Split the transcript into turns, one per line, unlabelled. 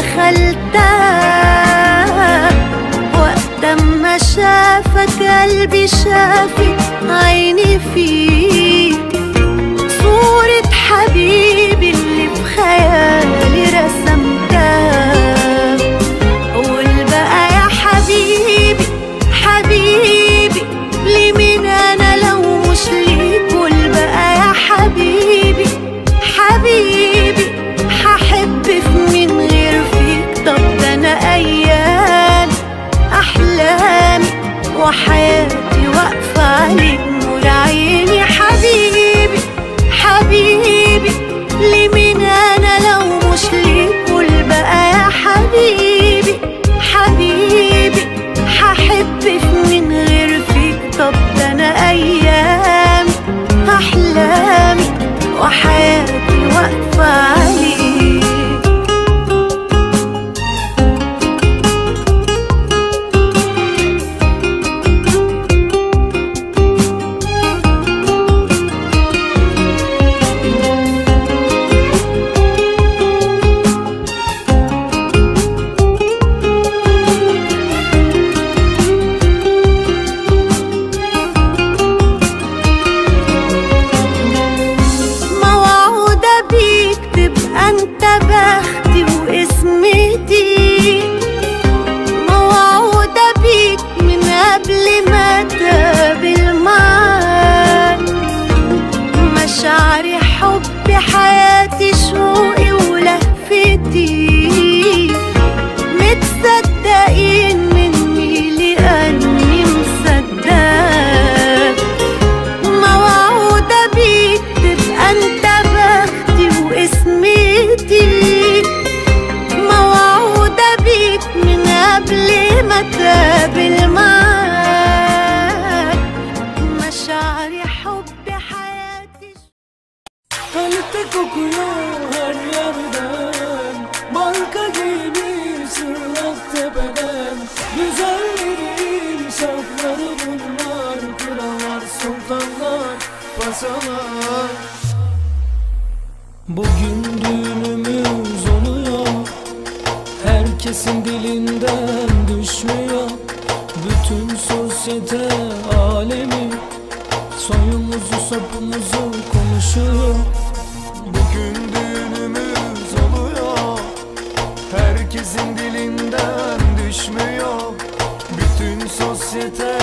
دخلتها وقت ما شافك قلبي شافك عيني فيك صورة حبيبي اللي في خيالي رسمتها. قول بقى يا حبيبي حبيبي ليه مين انا لو مش ليك؟ قول بقى يا حبيبي حبيبي هحب في مين غير فيك؟ طب ده انا ايام احلامي وحياتي واقفة عليك نور عيني. حبيبي حبيبي ليه مين انا لو مش ليك؟ قول بقى يا حبيبي حبيبي هحب في مين غير فيك؟ طب ده انا ايامي احلامي وحياتي واقفة عليك. انت بختي واسمتي موعودة بيك من قبل ما تقابل معاك. مشاعري حبي حياتي شوقي ولهفتي متصدقين مني لأني مصدقك. موعودة بيك تبقى انت بختي واسمتي موعودة بيك من قبل ما تقابل معاك. مشاعري حبي حياتي
kalpte kokuyor her yerden, marka gibi sırlar tepeden. Güzellerin şartları bunlar, krallar sultanlar paşalar. Bugün düğünümüz oluyor, herkesin dilinden düşmüyor. Bütün sosyete alemi soyumuzu sapımızı konuşuyor. Bugün düğünümüz oluyor, herkesin dilinden düşmüyor. Bütün sosyete